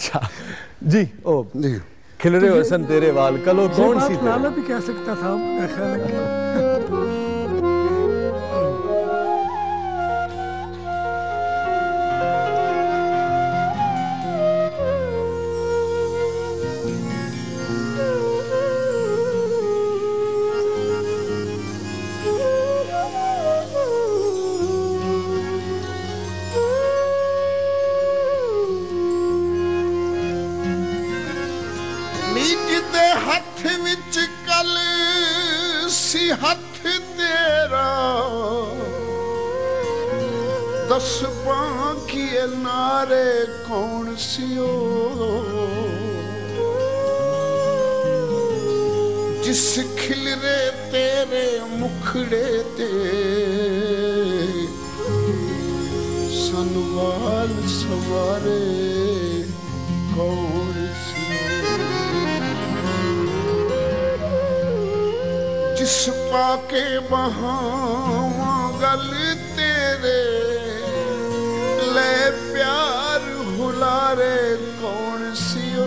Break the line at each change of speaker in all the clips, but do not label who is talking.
अच्छा जी, ओ जी, खिल रहे हो सन तेरे वाल, कलो कौन सी
लाला भी कह सकता था मेरा ख्याल है।
हथ विच कल सी हथ तेरा दस बांकिए नारे कौन सियो जिस खिलरे तेरे मुखड़े ते सनवाल सवारे कौन जिस पाके बहावा गल तेरे ले प्यार हुलारे कौन सियो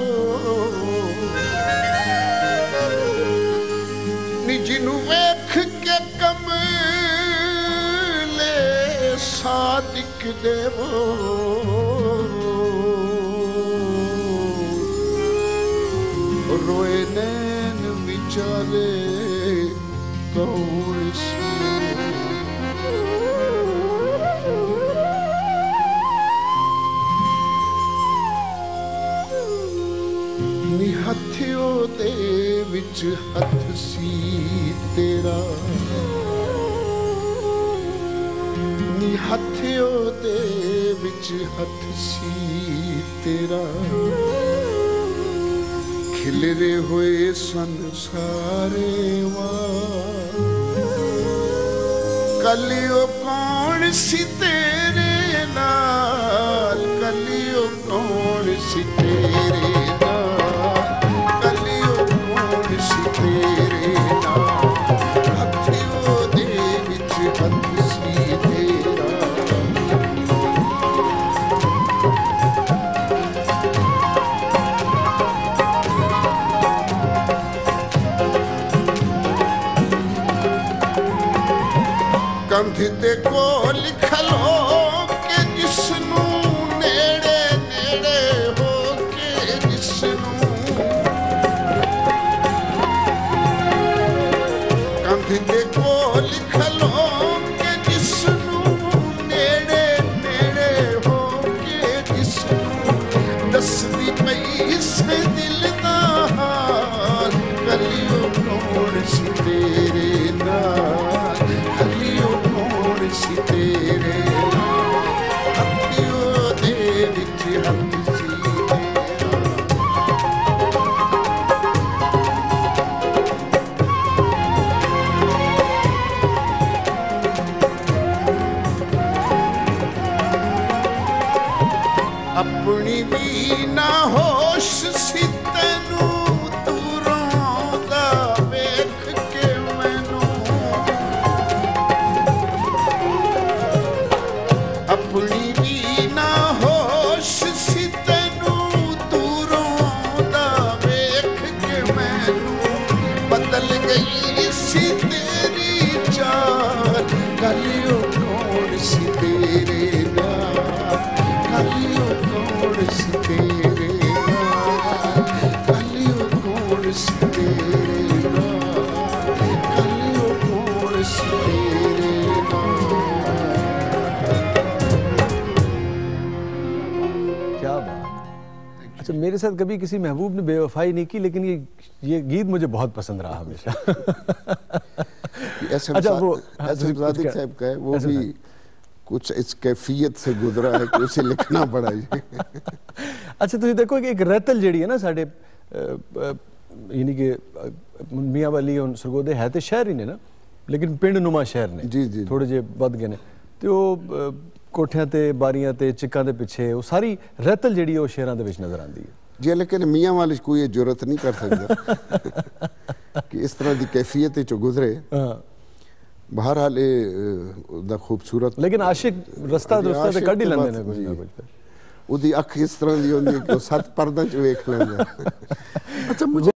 नी जिनू वेख के कमले सादिक देवो रोए नैन विचारे कौन नी हथियो दे विच हथ सी तेरा नी हथियो दे विच हथ सी तेरा खिलरे हुए संसारे कलियो कौन सी तेरे नाल कलियो कौन सी तेरे नाल कलियो कौन सी तेरे नाल हथियों दे विच हथ सी तेरा कंध ते को लिखलो के जिसनू नेड़े नेड़े हो के जिसनू कंध ते को लिखलो के जिसनू नेड़े नेड़े हो के जिसनू दसदी पई से दिल दा हाल कलियो कौन सी तेरे नाल कलियो सी तेरे हथियों दे विच हथ सी अपनी भी ना होश सी तैनू दूरों दा वेख के मैनू अपनी भी ना होश सी तैनू दूरों दा वेख के मैनू बदल गई सी तेरी चाल कलियो कौन सी तेरे नाल कलियो कौन सी तेरे नाल कलियो कौन सी तेरे नाल कलियो कौन सी तेरे नाल।
क्या बात। अच्छा, मेरे साथ कभी किसी महबूब ने बेवफाई नहीं की, लेकिन ये गीत मुझे बहुत पसंद रहा हमेशा।
अच्छा, वो सादिक साहब का है, वो भी कुछ इस कैफियत से गुजरा है कि उसे लिखना पड़ा है।
अच्छा, तुम देखो एक रैतल जी है ना साढ़े यानी कि मियाँ वाली और सरगोदे है तो शहर ही ने ना, लेकिन पिंड नुमा शहर ने
जी जी
थोड़े जे बद गए ने, तो कोठियां ते बारियां ते चिक्कां दे पिछे वो सारी रैतल जी शहरों के नज़र आती है
जी, लेकिन मियाँ वाले कोई जरूरत नहीं कर सकता कि इस तरह की कैफियत चो गुजरे। बहरहाल खूबसूरत,
लेकिन आशिक रस्ता कढ़ ही लेंदे ने कुछ ना कुछ।
ਉਹਦੀ ਅੱਖ ਇਸ ਤਰ੍ਹਾਂ ਦੀ ਹੁੰਦੀ ਹੈ ਕਿ ਉਹ 7 ਪਰਦਾਂ 'ਚ ਵੇਖ ਲੈਂਦਾ